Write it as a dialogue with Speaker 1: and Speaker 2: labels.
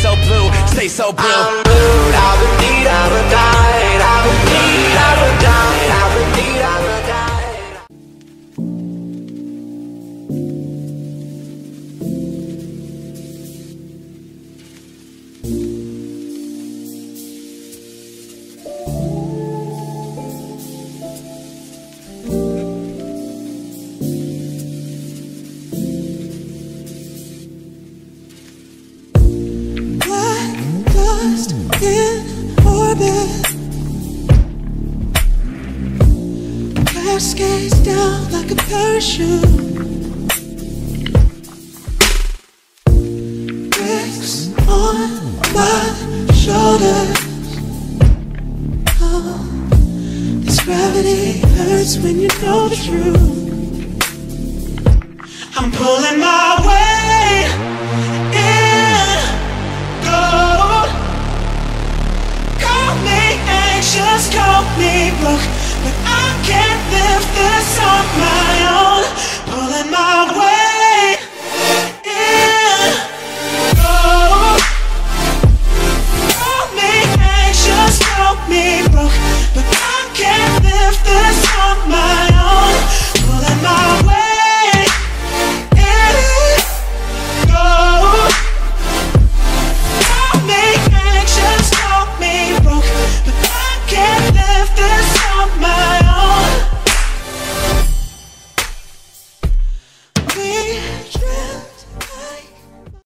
Speaker 1: so blue, stay so blue.
Speaker 2: I'm blue, I would need, I would die, I would need, I would die, I would need, I would die.
Speaker 3: In orbit, cascades down like a parachute. Bricks on my shoulders. Oh, this gravity hurts when you know the truth. I'm pulling my weight.